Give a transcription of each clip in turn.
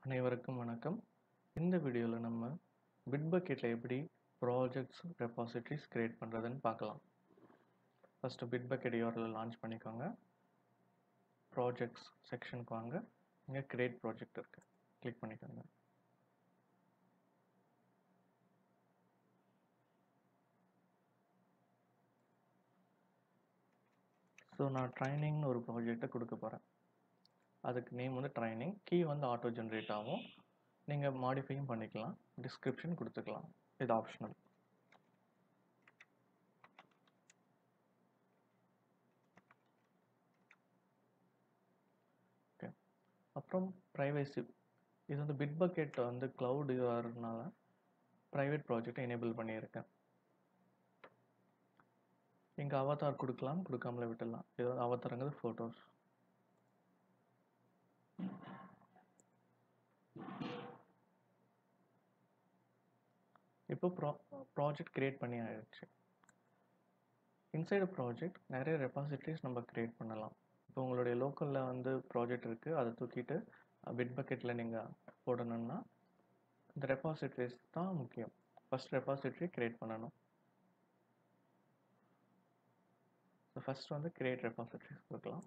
அனைவருக்கும் வணக்கம். இந்த வீடியோவில் நம்ம பிட்பக்கெட்டில் எப்படி ப்ராஜெக்ட்ஸ் ரெபாசிட்டரிஸ் கிரியேட் பண்ணுறதுன்னு பார்க்கலாம். ஃபஸ்ட்டு பிட்பக்கெட் URL லான்ச் பண்ணிக்கோங்க. ப்ராஜெக்ட்ஸ் செக்ஷனுக்கு வாங்க. இங்கே கிரியேட் ப்ராஜெக்ட் இருக்குது, கிளிக் பண்ணிக்கோங்க. ஸோ நான் ட்ரைனிங்னு ஒரு ப்ராஜெக்டை கொடுக்க போகிறேன். அதுக்கு நேம் வந்து ட்ரைனிங், கீ வந்து ஆட்டோ ஜென்ரேட் ஆகும். நீங்கள் மாடிஃபையும் பண்ணிக்கலாம், டிஸ்கிரிப்ஷன் கொடுத்துக்கலாம், இது ஆப்ஷனல். ஓகே, அப்புறம் ப்ரைவேசி, இது வந்து பிட்பக்கெட் வந்து க்ளவுட் வரதுனால ப்ரைவேட் ப்ராஜெக்டை எனேபிள் பண்ணியிருக்கேன். இங்கே அவதார் கொடுக்கலாம், கொடுக்காமலே விட்டுடலாம். இது வந்து அவதாரங்கிறது ஃபோட்டோஸ். இப்போ ப்ராஜெக்ட் கிரியேட் பண்ணி ஆயிடுச்சு. இன்சைடு ப்ராஜெக்ட் நிறைய ரெபாசிட்டரிஸ் நம்ம கிரியேட் பண்ணலாம். இப்போ உங்களுடைய லோக்கலில் வந்து ப்ராஜெக்ட் இருக்குது, அதை தூக்கிட்டு பிட்பக்கெட்டில் நீங்கள் போடணும்னா இந்த ரெபாசிட்டரிஸ் தான் முக்கியம். ஃபஸ்ட் ரெபாசிட்டரி கிரியேட் பண்ணணும். ஸோ ஃபஸ்ட் வந்து கிரியேட் ரெபாசிட்டரிஸ் கொடுக்கலாம்.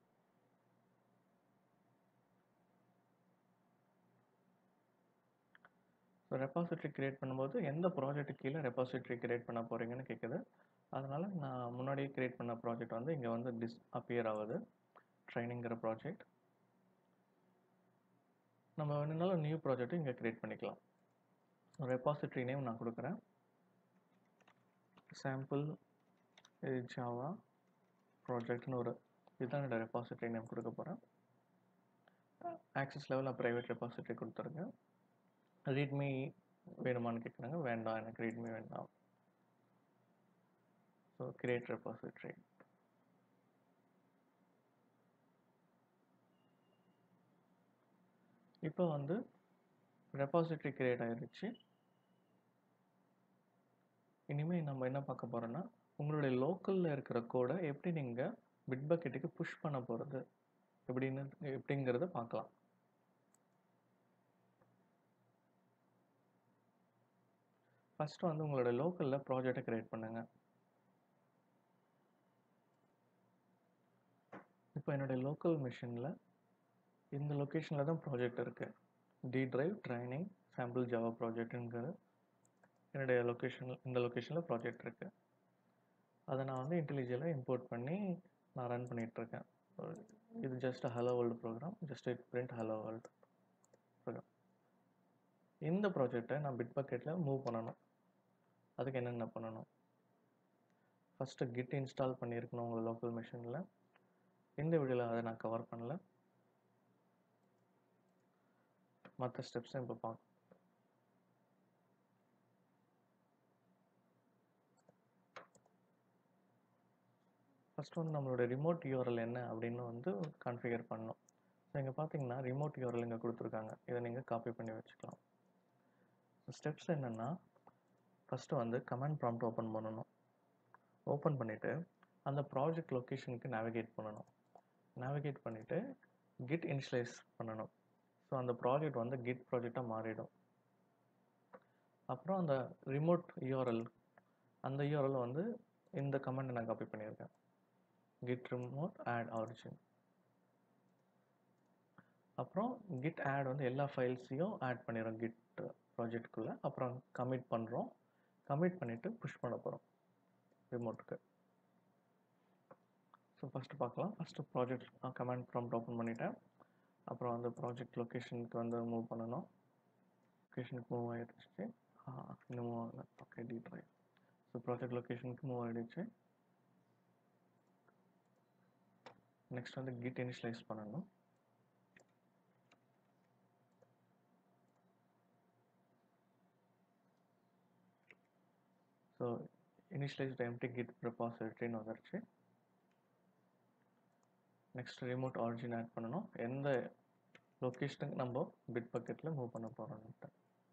ஸோ ரெபாசிட்டரி கிரியேட் பண்ணும்போது எந்த ப்ராஜெக்ட் கீழே ரெபாசிட்டரி கிரியேட் பண்ண போகிறீங்கன்னு கேட்குது. அதனால் நான் முன்னாடியே கிரியேட் பண்ண ப்ராஜெக்ட் வந்து இங்கே வந்து அப்பியர் ஆகுது, ட்ரைனிங்கிற ப்ராஜெக்ட். நம்ம வேணுனாலும் நியூ ப்ராஜெக்ட்டும் இங்கே கிரியேட் பண்ணிக்கலாம். ரெபாசிட்டரி நேம் நான் கொடுக்குறேன், சாம்பிள் ஜாவா ப்ராஜெக்ட்னு ஒரு இதுதான் என்னோட ரெபாசிட்டரி நேம் கொடுக்க போகிறேன். ஆக்சஸ் லெவலில் ப்ரைவேட் ரெபாசிட்டரி கொடுத்துருங்க. ரீட்மி வேணுமான்னு கேட்குறாங்க, வேண்டாம், எனக்கு ரீட்மி வேண்டாம். So create repository. இப்போ வந்து ரெபாசிட்டரி கிரியேட் ஆகிடுச்சு. இனிமேல் நம்ம என்ன பார்க்க போகிறோன்னா, உங்களுடைய லோக்கலில் இருக்கிற கோடை எப்படி நீங்கள் பிட்பக்கெட்டுக்கு புஷ் பண்ண போகிறது எப்படிங்கிறத பார்க்கலாம். ஃபஸ்ட்டு வந்து உங்களோட லோக்கலில் ப்ராஜெக்டை கிரியேட் பண்ணுங்கள். இப்போ என்னுடைய லோக்கல் மிஷினில் இந்த லொக்கேஷனில் தான் ப்ராஜெக்ட் இருக்குது. D drive training sample Java ப்ராஜெக்ட்டுங்கிறது என்னுடைய இந்த லொக்கேஷனில் ப்ராஜெக்ட் இருக்குது. அதை நான் வந்து இன்டெலிஜென்ட்டில் இம்போர்ட் பண்ணி நான் ரன் பண்ணிகிட்ருக்கேன். இது just hello world program, just it print hello world program. இந்த ப்ராஜெக்டை நான் பிட்பக்கெட்டில் மூவ் பண்ணணும். அதுக்கு என்னென்ன பண்ணணும்? ஃபஸ்ட்டு கிட் இன்ஸ்டால் பண்ணியிருக்கணும் உங்கள் லோக்கல் மிஷினில். இந்த வீடியோவில் அதை நான் கவர் பண்ணல, மற்ற ஸ்டெப்ஸும் இப்போ பார்க்க. ஃபஸ்ட்டு வந்து நம்மளோட ரிமோட் URL என்ன அப்படின்னு வந்து கான்ஃபிகர் பண்ணணும். ஸோ இங்கே பார்த்தீங்கன்னா ரிமோட் URL இங்கே கொடுத்துருக்காங்க, இதை நீங்கள் காப்பி பண்ணி வச்சுக்கலாம். ஸ்டெப்ஸ் என்னென்னா, ஃபஸ்ட்டு வந்து கமாண்ட் ப்ராம்ப்ட் ஓப்பன் பண்ணணும். ஓப்பன் பண்ணிவிட்டு அந்த ப்ராஜெக்ட் லொக்கேஷனுக்கு நேவிகேட் பண்ணணும். நேவிகேட் பண்ணிவிட்டு கிட் இனிஷியலைஸ் பண்ணணும். ஸோ அந்த ப்ராஜெக்ட் வந்து கிட் ப்ராஜெக்டாக மாறிடும். அப்புறம் அந்த ரிமோட் URL, அந்த URL வந்து இந்த கமாண்டை நான் காப்பி பண்ணியிருக்கேன், git remote add origin. அப்புறம் git add வந்து எல்லா ஃபைல்ஸையும் ஆட் பண்ணிடுறோம் git ப்ராஜெக்டுக்குள்ளே. அப்புறம் கமிட் பண்ணுறோம், கமிட் பண்ணிவிட்டு புஷ் பண்ண போகிறோம் ரிமோட்டுக்கு. ஸோ ஃபஸ்ட்டு பார்க்கலாம். First project command prompt open பண்ணிவிட்டேன். அப்புறம் அந்த ப்ராஜெக்ட் லொக்கேஷனுக்கு வந்து மூவ் பண்ணணும். லொக்கேஷனுக்கு மூவ் ஆகிடுச்சு, இன்னும் மூவ் ஆகலை. Okay, D drive. So project லொக்கேஷனுக்கு மூவ் ஆகிடுச்சு. நெக்ஸ்ட் வந்து கிட் இனிஷியலைஸ் பண்ணணும். ஸோ இனிஷியலைஸ்ட் எம்டி கிட் ரெபாசிட்டரின்னு வந்துருச்சு. நெக்ஸ்ட் ரிமோட் ஆரிஜின் ஆட் பண்ணணும், எந்த லொக்கேஷனுக்கு நம்ம பிட்பக்கெட்டில் மூவ் பண்ண போகிறோம்ட்டு.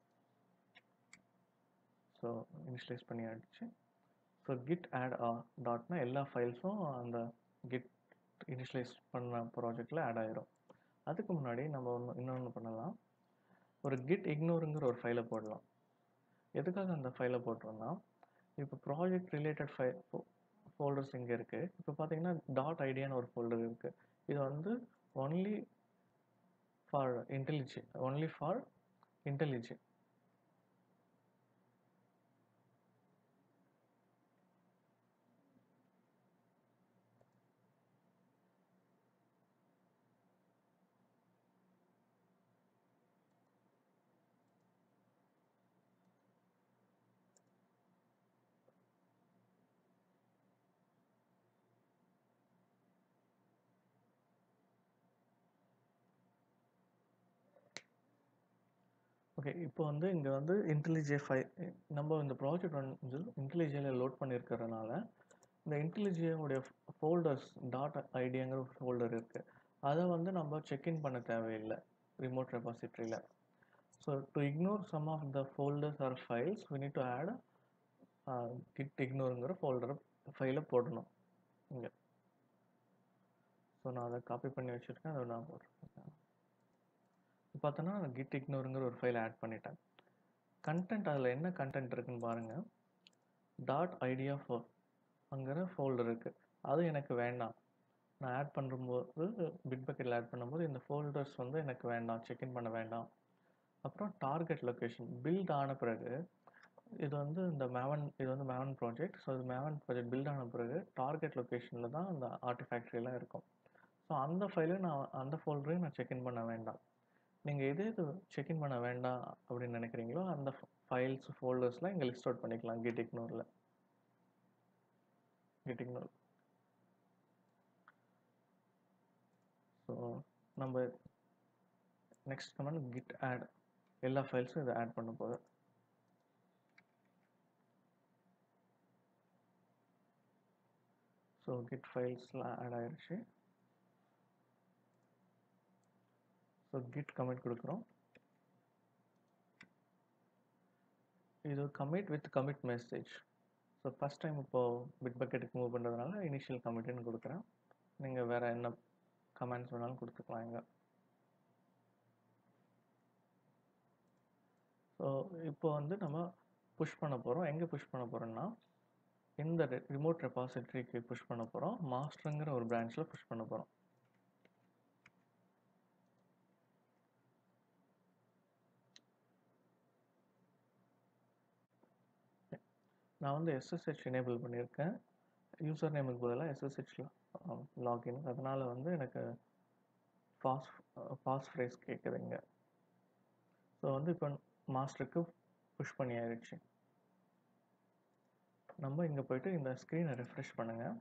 ஸோ இனிஷியலைஸ் பண்ணி ஆகிடுச்சு. ஸோ கிட் ஆட் டாட்னா எல்லா ஃபைல்ஸும் அந்த கிட் இனிஷியலைஸ் பண்ண ப்ராஜெக்டில் ஆட் ஆகிரும். அதுக்கு முன்னாடி நம்ம இன்னொன்று பண்ணலாம். ஒரு git ignoreங்கிற ஒரு ஃபைலை போடலாம். எதுக்காக அந்த ஃபைலை போடுறோம்னா, இப்போ ப்ராஜெக்ட் ரிலேட்டட் ஃபோல்டர்ஸ் இங்கே இருக்குது. இப்போ பார்த்தீங்கன்னா டாட் ஐடியான்னு ஒரு ஃபோல்டர் இருக்குது. இது வந்து ஒன்லி ஃபார் இன்டெலிஜி. ஓகே, இப்போ வந்து இங்கே வந்து இன்டெலிஜே நம்ம இந்த ப்ராஜெக்ட் வந்து இன்டெலிஜேல லோட் பண்ணியிருக்கிறதுனால இந்த இன்டெலிஜேவுடைய ஃபோல்டர்ஸ் டாட் ஐடியாங்கிற ஒரு ஃபோல்டர் இருக்குது. அதை வந்து நம்ம செக்இன் பண்ண தேவையில்லை ரிமோட் ரெபாசிட்டரியில். So to ignore some of the folders or files we need to add git ignoreங்கிற ஃபைலை போடணும் இங்கே. ஸோ நான் அதை காப்பி பண்ணி வச்சுருக்கேன், அதை நான் போட்டிருக்கேன். பார்த்தோன்னா git ignoreங்கிற ஒரு ஃபைலை ஆட் பண்ணிட்டேன். கண்டென்ட் அதில் என்ன கண்டென்ட் இருக்குன்னு பாருங்கள். டாட் ஐடியா அங்கிற ஃபோல்டர் இருக்குது. அது எனக்கு வேண்டாம். நான் ஆட் பண்ணும்போது பிட்பக்கெட்டில் ஆட் பண்ணும்போது இந்த ஃபோல்டர்ஸ் வந்து எனக்கு வேண்டாம், செக்இன் பண்ண வேண்டாம். அப்புறம் டார்கெட் லொக்கேஷன் பில்ட் ஆன பிறகு இது வந்து இது வந்து மேவன் ப்ராஜெக்ட். ஸோ இது மேவன் ப்ராஜெக்ட் பில்ட் ஆன பிறகு டார்கெட் லொக்கேஷனில் தான் அந்த ஆர்டிஃபேக்ட்ரிலாம் இருக்கும். ஸோ அந்த அந்த ஃபோல்டரையும் நான் செக்இன் பண்ண வேண்டாம். நீங்கள் எது செக்இன் பண்ண வேண்டாம் அப்படின்னு நினைக்கிறீங்களோ அந்த ஃபைல்ஸ் ஃபோல்டர்ஸ்லாம் இங்கே லிஸ்ட் அவுட் பண்ணிக்கலாம் git ignore. ஸோ நம்ம நெக்ஸ்ட் கமெண்ட் git add எல்லா ஃபைல்ஸும் இதை ஆட் பண்ண போகுது. ஸோ git ஃபைல்ஸ்லாம் ஆட் ஆயிடுச்சு. ஸோ git கமிட் கொடுக்குறோம். இது commit with commit message. So first time இப்போது பிட்பக்கெட்டுக்கு மூவ் பண்ணுறதுனால இனிஷியல் கமிட்னு கொடுக்குறேன். நீங்கள் வேறு என்ன கமெண்ட்ஸ் வேணாலும் கொடுத்துக்கலாம் இங்கே. ஸோ இப்போ வந்து நம்ம புஷ் பண்ண போகிறோம். எங்கே புஷ் பண்ண போகிறோம்னா இந்த ரிமோட் ரெபாசிட்டரிக்கு புஷ் பண்ண போகிறோம். மாஸ்டருங்கிற ஒரு பிரான்ச்சில் புஷ் பண்ண போகிறோம். நான் வந்து SSH எனேபிள் பண்ணியிருக்கேன். யூசர் நேமுக்கு பதிலாக SSH லாகின். அதனால் வந்து எனக்கு பாஸ் ஃப்ரேஸ் கேட்குதுங்க. ஸோ வந்து இப்போ மாஸ்டருக்கு புஷ் பண்ணி ஆயிடுச்சு. நம்ம இங்கே போயிட்டு இந்த ஸ்க்ரீனை ரெஃப்ரெஷ் பண்ணுங்கள்.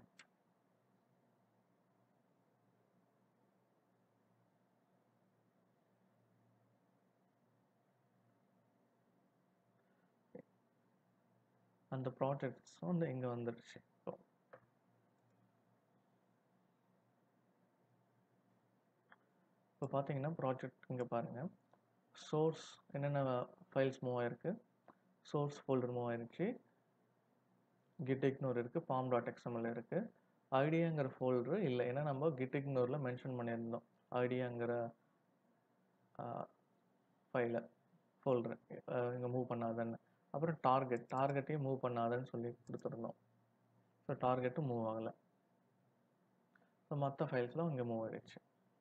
அந்த ப்ராஜெக்ட்ஸ் வந்து இங்கே வந்துடுச்சு. இப்போ பார்த்தீங்கன்னா ப்ராஜெக்ட் இங்கே பாருங்கள். சோர்ஸ் என்னென்ன ஃபைல்ஸ் மூவ் ஆயிருக்கு. சோர்ஸ் ஃபோல்டர் மூவ் ஆயிடுச்சு. git ignore இருக்குது. pom.xml இருக்குது. ஐடியாங்கிற ஃபோல்டரு இல்லை, ஏன்னா நம்ம git ignore மென்ஷன் பண்ணியிருந்தோம் ஐடியாங்கிற ஃபோல்டர் இங்கே மூவ் பண்ணாதன்னு. அப்புறம் டார்கெட்டையும் மூவ் பண்ணாதன்னு சொல்லி கொடுத்துருந்தோம். ஸோ டார்கெட்டும் மூவ் ஆகலை. ஸோ மற்ற ஃபைல்ஸ்லாம் இங்கே மூவ் ஆகிடுச்சு.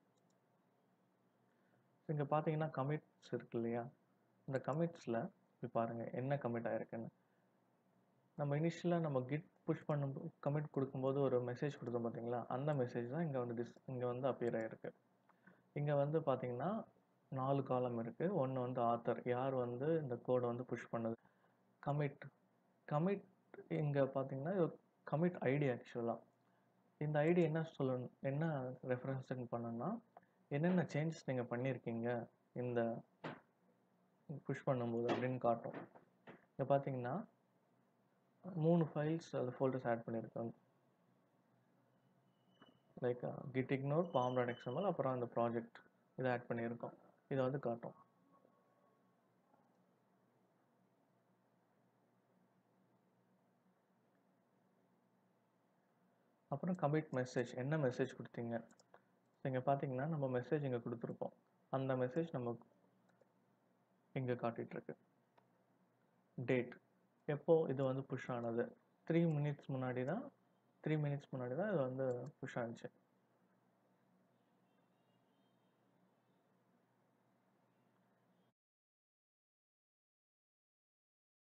இங்கே பார்த்தீங்கன்னா கமிட்ஸ் இருக்கு இல்லையா, இந்த கமிட்ஸில் இப்போ பாருங்கள் என்ன கமிட் ஆகிருக்குன்னு. நம்ம இனிஷியலாக நம்ம கிட் புஷ் பண்ணும்போது கமிட் கொடுக்கும்போது ஒரு மெசேஜ் கொடுத்தோம் பார்த்தீங்களா, அந்த மெசேஜ் தான் இங்கே வந்து அப்பியர் ஆகிருக்கு. இங்கே வந்து பார்த்தீங்கன்னா 4 காலம் இருக்குது. ஒன்று வந்து ஆத்தர், யார் வந்து இந்த கோடை வந்து புஷ் பண்ணது. கமிட் இங்கே பார்த்தீங்கன்னா கமிட் ஐடி. ஆக்சுவலாக இந்த ஐடி என்ன ரெஃபரன்ஸ் பண்ணணும்னா என்னென்ன சேஞ்சஸ் நீங்கள் பண்ணியிருக்கீங்க இந்த புஷ் பண்ணும்போது அப்படின்னு காட்டும். இங்கே பார்த்தீங்கன்னா 3 ஃபைல்ஸ் அது ஃபோல்டர்ஸ் ஆட் பண்ணியிருக்கோம். லைக் git ignore, pom.xml, அப்புறம் அந்த ப்ராஜெக்ட் இதை ஆட் பண்ணியிருக்கோம். இதை வந்து காட்டும். அப்புறம் கமிட் மெசேஜ், என்ன மெசேஜ் கொடுத்தீங்க. இங்கே பார்த்தீங்கன்னா நம்ம மெசேஜ் இங்கே கொடுத்துருப்போம். அந்த மெசேஜ் நம்ம இங்கே காட்டிகிட்ருக்கு. டேட் எப்போ இது வந்து புஷ் ஆனது 3 மினிட்ஸ் முன்னாடி தான் இது வந்து புஷ் ஆனிச்சு.